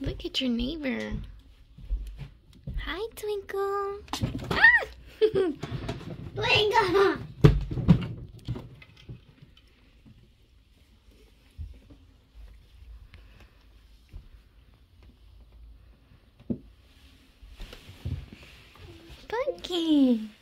Look at your neighbor. Hi, Twinkle. Ah! Twinkle. Punky.